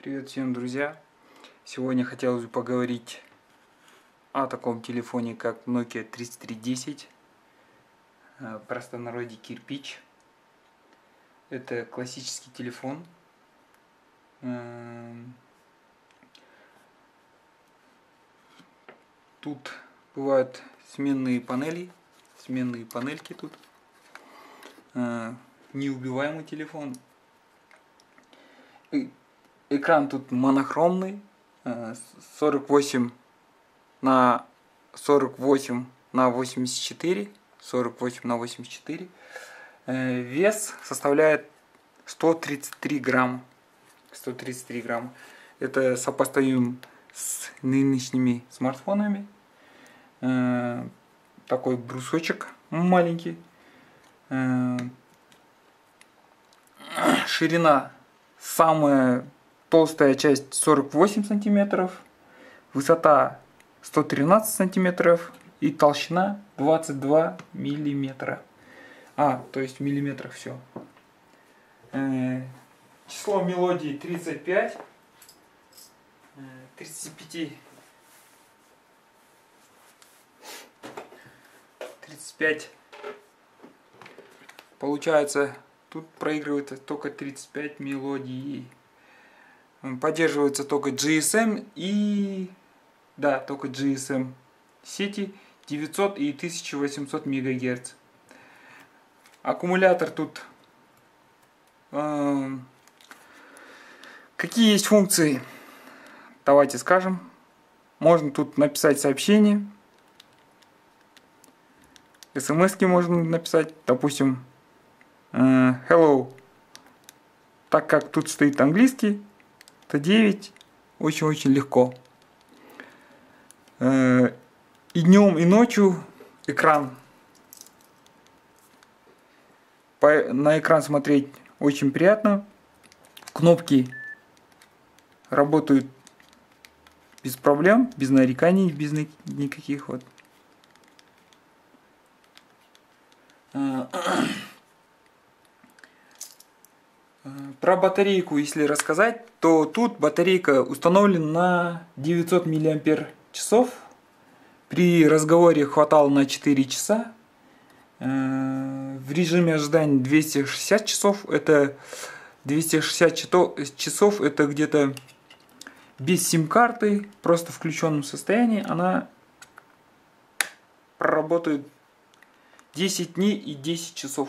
Привет всем, друзья! Сегодня хотелось бы поговорить о таком телефоне, как Nokia 3310, в простонародье кирпич. Это классический телефон. Тут бывают сменные панельки тут. Неубиваемый телефон. Экран тут монохромный, 48 на 48 на 84, 48 на 84. Вес составляет 133 грамма. 133 грамма. Это сопоставим с нынешними смартфонами. Такой брусочек маленький. Ширина самая толстая часть 48 сантиметров, высота 113 сантиметров и толщина 22 миллиметра. То есть в миллиметрах все. Число мелодий 35. 35. Получается, тут проигрывается только 35 мелодий. Поддерживается только GSM только GSM сети 900 и 1800 МГц. Аккумулятор тут. Какие есть функции? Давайте скажем. Можно тут написать сообщение. СМС-ки можно написать. Допустим, hello. Так как тут стоит английский, то 9 очень-очень легко. И днем, и ночью экран. На экран смотреть очень приятно. Кнопки работают без проблем, без нареканий, без никаких вот. Про батарейку, если рассказать, то тут батарейка установлена на 900 мАч. При разговоре хватало на 4 часа. В режиме ожидания 260 часов. Это 260 часов, это где-то без сим-карты, просто в включенном состоянии. Она проработает 10 дней и 10 часов.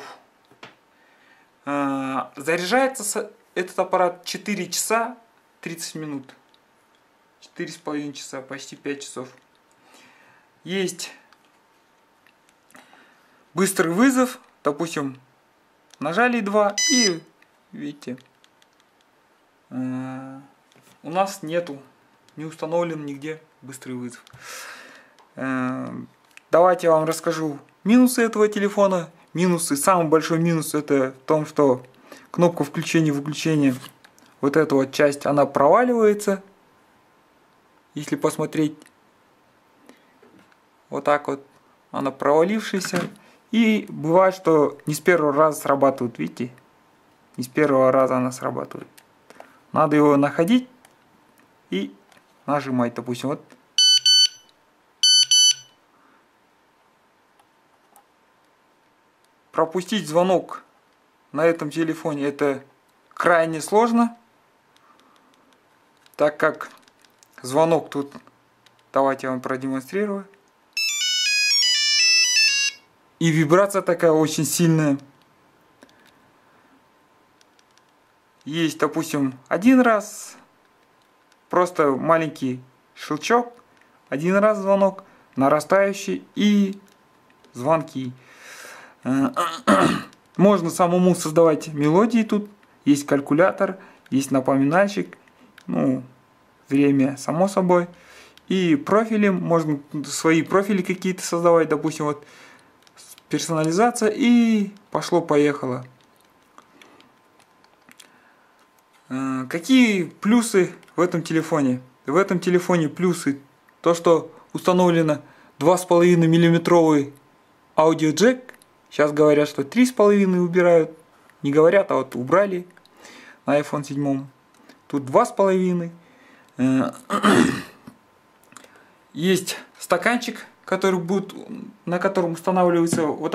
Заряжается этот аппарат 4 часа 30 минут. 4,5 часа, почти 5 часов. Есть быстрый вызов. Допустим, нажали 2 и видите, у нас не установлен нигде быстрый вызов. Давайте я вам расскажу минусы этого телефона. Самый большой минус это в том, что кнопка включения-выключения, вот эта вот часть, она проваливается. Если посмотреть, вот так вот, она провалившаяся. И бывает, что не с первого раза срабатывает, видите? Не с первого раза она срабатывает. Надо его находить и нажимать, допустим, вот. Пропустить звонок на этом телефоне это крайне сложно, так как звонок тут, давайте я вам продемонстрирую. И вибрация такая очень сильная. Есть, допустим, один раз, просто маленький щелчок, один раз звонок, нарастающий и звонки. Можно самому создавать мелодии тут. Есть калькулятор, есть напоминальщик, время само собой. И профили, можно свои профили какие-то создавать, допустим, вот персонализация, и пошло-поехало. Какие плюсы в этом телефоне? В этом телефоне плюсы то, что установлено 2,5 миллиметровый аудиоджек. Сейчас говорят, что 3,5 убирают. Не говорят, а вот убрали на iPhone 7. тут 2,5. Есть стаканчик, который будет, на котором устанавливается вот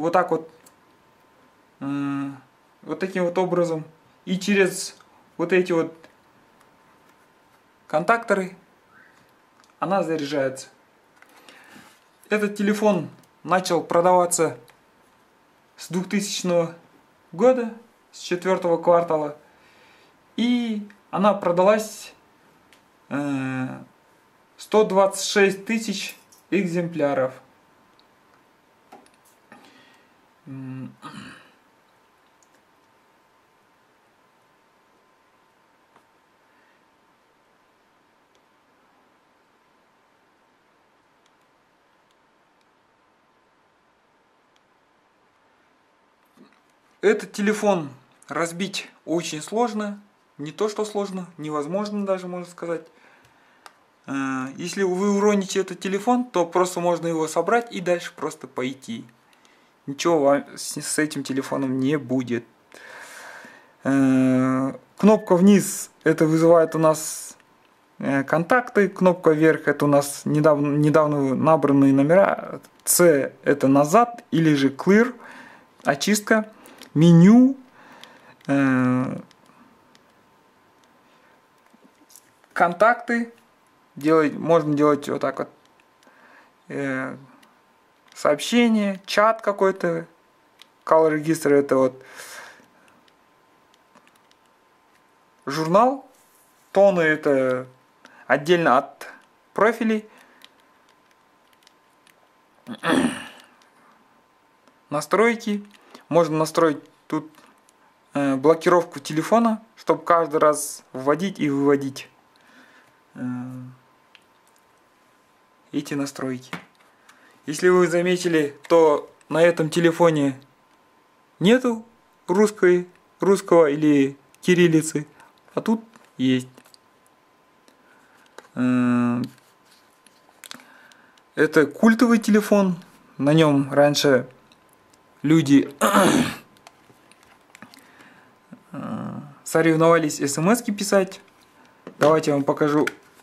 таким вот образом. И через вот эти вот контакторы она заряжается. Этот телефон начал продаваться с 2000 года, с 4-го квартала. И она продалась 126 тысяч экземпляров. Этот телефон разбить очень сложно. Не то что сложно, невозможно даже, можно сказать. Если вы уроните этот телефон, то просто можно его собрать и дальше просто пойти. Ничего с этим телефоном не будет. Кнопка вниз, это вызывает у нас контакты. Кнопка вверх, это у нас недавно набранные номера. C это назад, или же clear, очистка. Меню. Контакты. Можно делать вот так вот. Сообщение, чат какой-то. Call регистр это вот журнал. Тоны это отдельно от профилей. Настройки. Можно настроить тут блокировку телефона, чтобы каждый раз вводить и выводить эти настройки. Если вы заметили, то на этом телефоне нету русского или кириллицы, а тут есть. Это культовый телефон. На нем раньше люди соревновались смс-ки писать. Давайте я вам покажу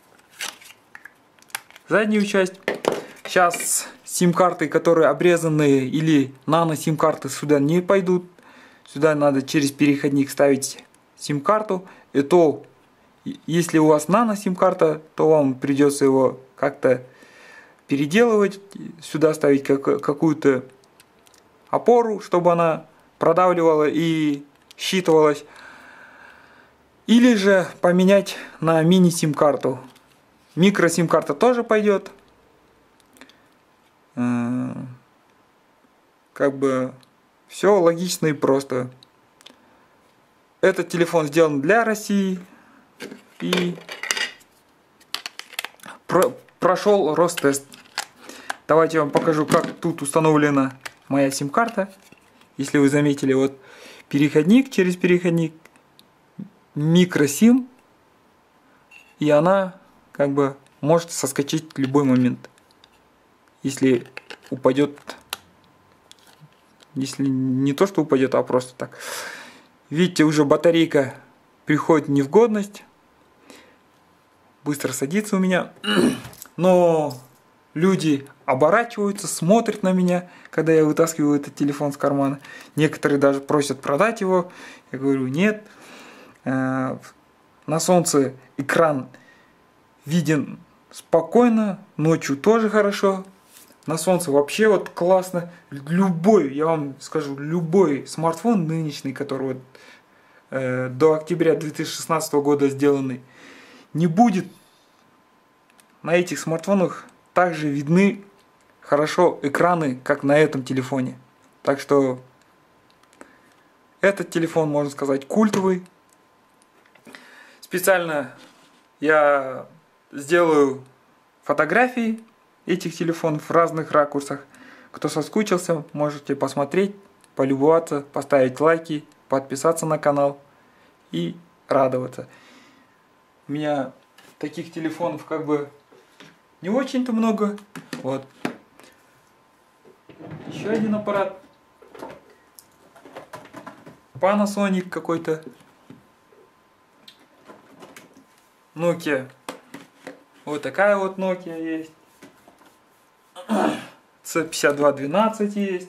заднюю часть. Сейчас сим-карты, которые обрезанные или нано-сим-карты, сюда не пойдут. Сюда надо через переходник ставить сим-карту. И то, если у вас нано-сим-карта, то вам придется его как-то переделывать. Сюда ставить какую-то опору, чтобы она продавливала и считывалась. Или же поменять на мини-сим-карту. Микро-сим-карта тоже пойдет. Как бы все логично и просто. Этот телефон сделан для России и прошел Ростест. Давайте я вам покажу, как тут установлена моя сим-карта. Если вы заметили, вот переходник, через переходник микросим, и она как бы может соскочить в любой момент, если упадет, если не то что упадет, а просто так. Видите, уже батарейка приходит в негодность, быстро садится у меня, но люди оборачиваются, смотрят на меня, когда я вытаскиваю этот телефон с кармана. Некоторые даже просят продать его. Я говорю, нет. На солнце экран виден спокойно, ночью тоже хорошо. На солнце вообще вот классно. Любой, я вам скажу, любой смартфон нынешний, который вот, до октября 2016 года сделанный, не будет на этих смартфонах также видны хорошо экраны, как на этом телефоне. Так что этот телефон, можно сказать, культовый. Специально я сделаю фотографии этих телефонов в разных ракурсах. Кто соскучился, можете посмотреть, полюбоваться, поставить лайки, подписаться на канал и радоваться. У меня таких телефонов как бы не очень-то много. Вот. Еще один аппарат. Panasonic какой-то. Nokia. Вот такая вот Nokia есть. C5212 есть.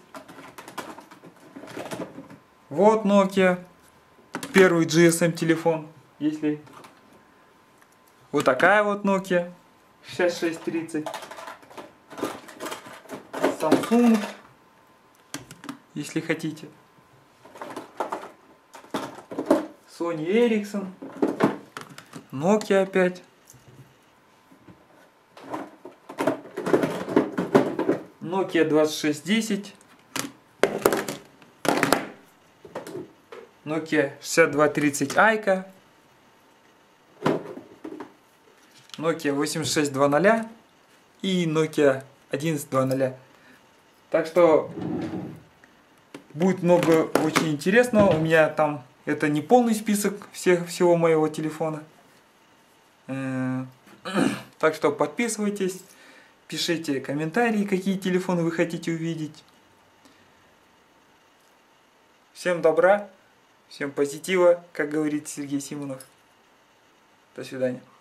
Вот Nokia. Первый GSM телефон. Если... Вот такая вот Nokia. 6630. Samsung. Если хотите. Sony Ericsson. Nokia опять. Nokia 2610. Nokia 6230 Айка. Nokia 8620 и Nokia 1120. Так что будет много очень интересного. У меня там это не полный список всего моего телефона. Так что подписывайтесь, пишите комментарии, какие телефоны вы хотите увидеть. Всем добра, всем позитива, как говорит Сергей Симонов. До свидания.